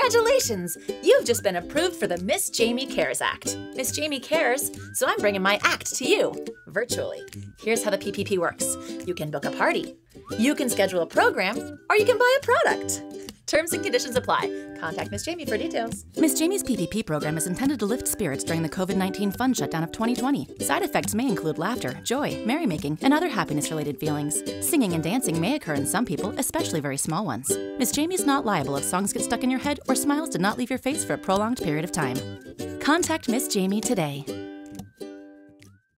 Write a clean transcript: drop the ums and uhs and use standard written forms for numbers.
Congratulations! You've just been approved for the Miss Jamie Cares Act. Miss Jamie cares, so I'm bringing my act to you, virtually. Here's how the PPP works. You can book a party, you can schedule a program, or you can buy a product. Terms and conditions apply. Contact Miss Jamie for details. Miss Jamie's PPP program is intended to lift spirits during the COVID-19 fund shutdown of 2020. Side effects may include laughter, joy, merrymaking, and other happiness-related feelings. Singing and dancing may occur in some people, especially very small ones. Miss Jamie's not liable if songs get stuck in your head or smiles did not leave your face for a prolonged period of time. Contact Miss Jamie today.